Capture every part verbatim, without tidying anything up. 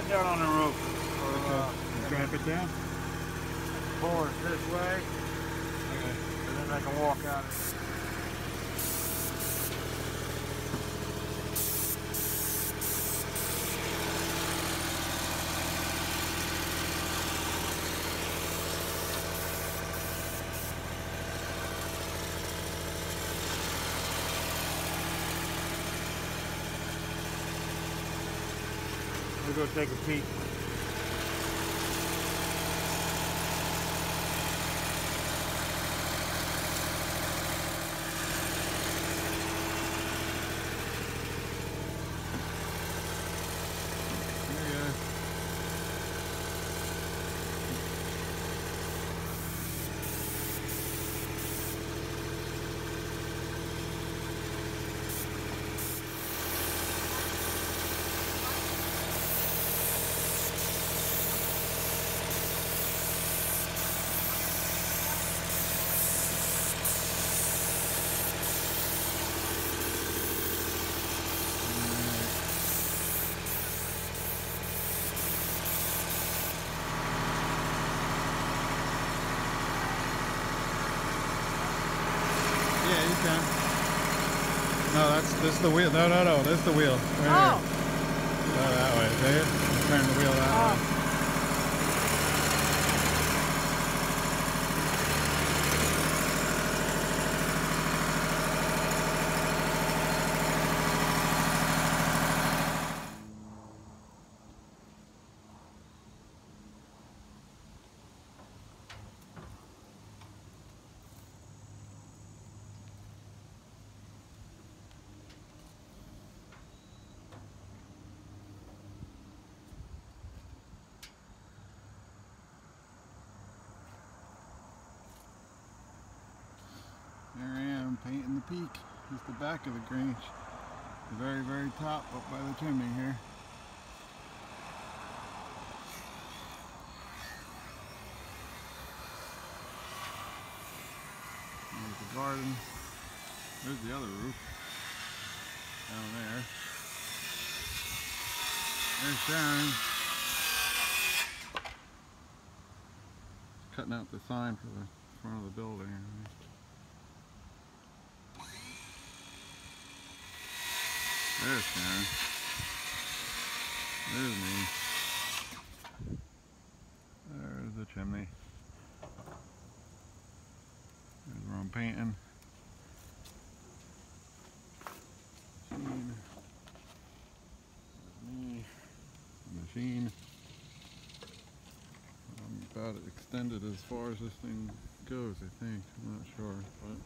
it down on the roof. Or, Okay. uh, Strap it down? pull it this way, Okay. and then I can walk out of it. We'll go take a peek. There you go. Yeah, you can. No, that's this is the wheel. No, no, no. This is the wheel. Right Oh. here. Go that way. See it? Turn the wheel that Oh. way. There I am, painting the peak. It's the back of the Grange. The very, very top up by the chimney here. There's the garden. There's the other roof. Down there. There's Sharon. Cutting out the sign for the front of the building. There's Sharon. There's me. There's the chimney. There's where I'm painting. Machine. There's me. The machine. I'm about extended as far as this thing goes, I think. I'm not sure, but.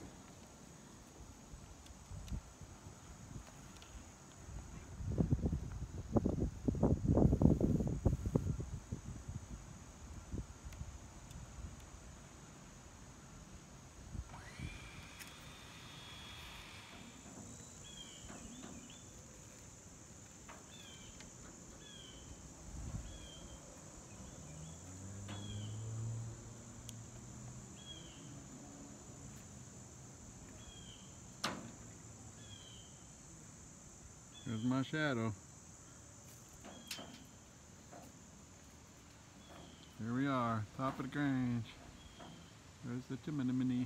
There's my shadow. Here we are, top of the Grange. There's the chimney.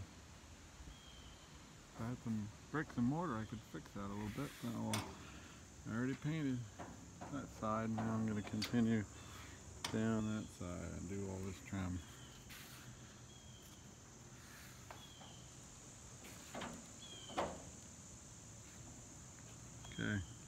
If I had some bricks and mortar, I could fix that a little bit. Oh, I already painted that side. Now I'm going to continue down that side and do all this trim. Okay.